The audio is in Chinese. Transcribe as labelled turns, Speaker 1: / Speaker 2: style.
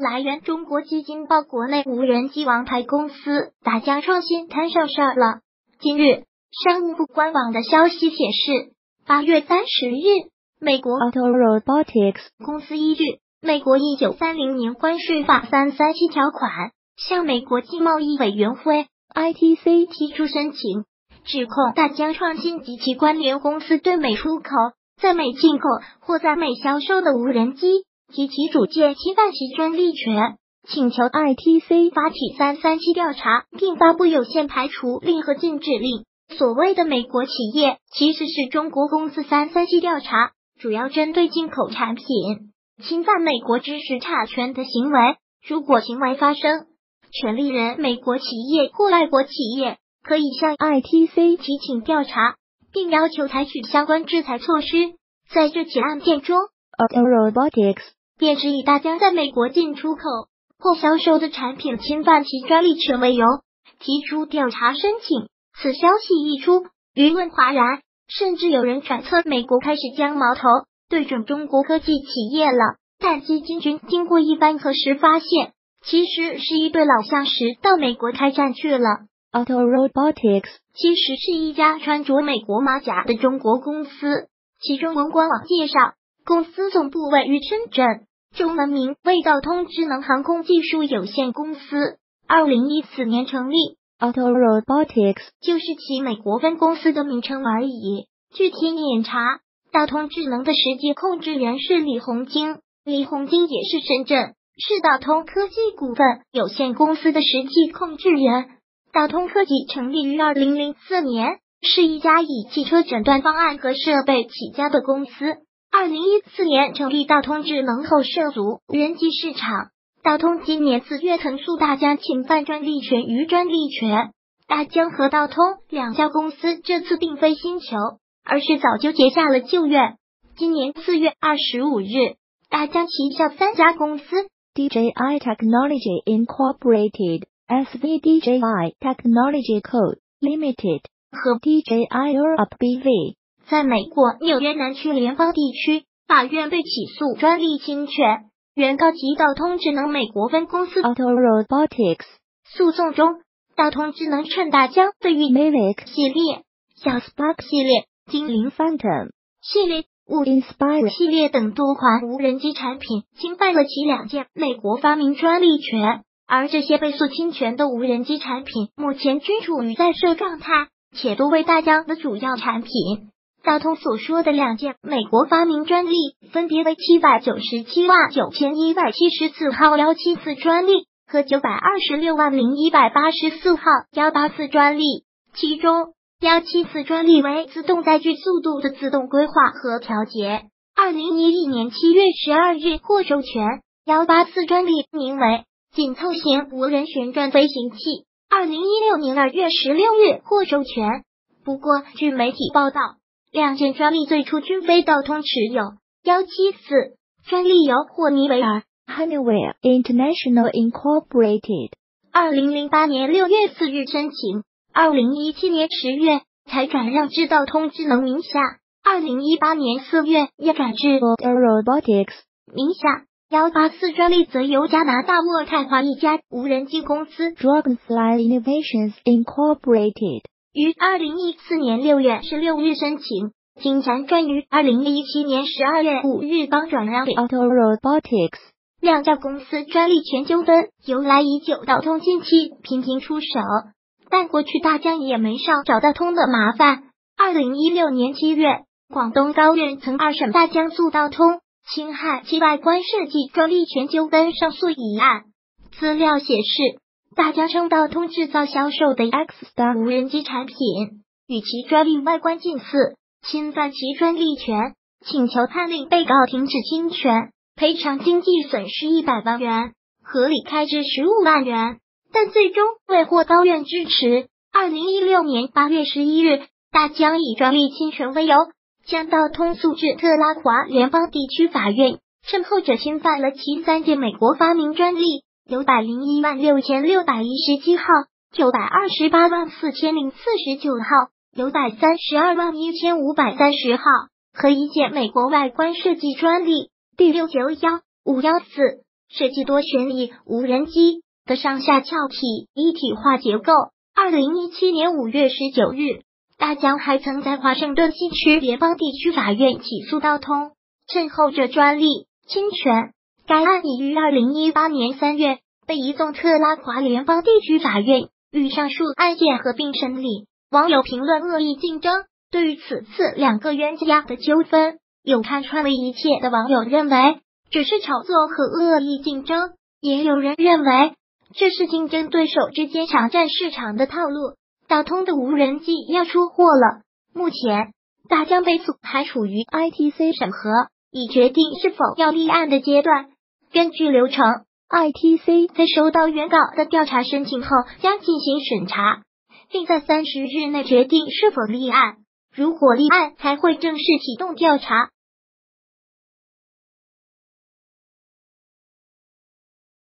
Speaker 1: 来源：中国基金报。国内无人机王牌公司大疆创新摊上事了。近日，商务部官网的消息显示，8月30日，美国
Speaker 2: Auto Robotics
Speaker 1: 公司依据美国1930年关税法337条款，向美国经贸易委员会 ITC 提出申请，指控大疆创新及其关联公司对美出口、在美进口或在美销售的无人机及其组件侵犯其专利权，请求 ITC 发起337调查，并发布有限排除令和禁止令。所谓的美国企业其实是中国公司337调查，主要针对进口产品侵犯美国知识产权的行为。如果行为发生，权利人美国企业或外国企业可以向 ITC 提请调查，并要求采取相关制裁措施。在这起案件中，
Speaker 2: Auto Robotics
Speaker 1: 便是以大疆在美国进出口或销售的产品侵犯其专利权为由，提出调查申请。此消息一出，舆论哗然，甚至有人揣测美国开始将矛头对准中国科技企业了。但基金局经过一番核实发现，其实是一对老相识到美国开战去了。
Speaker 2: Auto Robotics
Speaker 1: 其实是一家穿着美国马甲的中国公司，其中文官网介绍，公司总部位于深圳，中文名为道通智能航空技术有限公司，2014年成立。
Speaker 2: Auto Robotics
Speaker 1: 就是其美国分公司的名称而已。据天眼查，道通智能的实际控制人是李红晶，李红晶也是深圳市道通科技股份有限公司的实际控制人。道通科技成立于2004年，是一家以汽车诊断方案和设备起家的公司。2014年成立道通智能后涉足无人机市场。道通今年4月曾诉大疆侵犯专利权与专利权。大疆和道通两家公司这次并非新仇，而是早就结下了旧怨。今年4月25日，大疆旗下3家公司
Speaker 2: DJI Technology Incorporated、SVDJI Technology Co. Limited
Speaker 1: 和
Speaker 2: DJI Europe BV
Speaker 1: 在美国纽约南区联邦地区法院被起诉专利侵权，原告及道通智能美国分公司
Speaker 2: Auto Robotics。
Speaker 1: 诉讼中，道通智能称大疆对于
Speaker 2: Mavic
Speaker 1: 系列、小 Spark 系列、精灵
Speaker 2: Phantom
Speaker 1: 系列、
Speaker 2: Inspire
Speaker 1: 系列等多款无人机产品侵犯了其2件美国发明专利权，而这些被诉侵权的无人机产品目前均处于在售状态，且多为大疆的主要产品。道通所说的2件美国发明专利分别为7979174号174专利和9260184号184专利，其中174专利为自动载具速度的自动规划和调节，2011年7月12日获授权；184专利名为紧凑型无人旋转飞行器，2016年2月16日获授权。不过，据媒体报道，2件专利最初均非道通持有。174专利由霍尼韦尔
Speaker 2: Honeywell International Incorporated
Speaker 1: 2008年6月4日申请，2017年10月才转让至道通智能名下，2018年4月也转至
Speaker 2: Auto Robotics
Speaker 1: 名下。184专利则由加拿大渥太华一家无人机公司
Speaker 2: Dragonfly Innovations Incorporated
Speaker 1: 于2014年6月16日申请，经辗转于2017年12月5日方转让给
Speaker 2: Auto Robotics。
Speaker 1: 2家公司专利权纠纷由来已久，道通近期频频出手，但过去大疆也没少找道通的麻烦。2016年7月，广东高院曾2审大疆诉道通侵害其外观设计专利权纠纷上诉一案。资料显示，大疆称道通制造销售的 X-Star 无人机产品与其专利外观近似，侵犯其专利权，请求判令被告停止侵权，赔偿经济损失100万元，合理开支15万元，但最终未获高院支持。2016年8月11日，大疆以专利侵权为由，将道通诉至特拉华联邦地区法院，称后者侵犯了其3件美国发明专利9016617号、9284049号、9321530号和1件美国外观设计专利第691514。 设计多旋翼无人机的上下壳体一体化结构。2017年5月19日，大疆还曾在华盛顿西区联邦地区法院起诉道通，称后者专利侵权。该案已于2018年3月被移送特拉华联邦地区法院，与上述案件合并审理。网友评论恶意竞争，对于此次两个冤家的纠纷，有看穿了一切的网友认为只是炒作和恶意竞争，也有人认为这是竞争对手之间抢占市场的套路。大通的无人机要出货了，目前大疆被诉还处于 ITC 审核，已决定是否要立案的阶段。根据流程， ITC 在收到原稿的调查申请后将进行审查，并在30日内决定是否立案。如果立案，才会正式启动调查。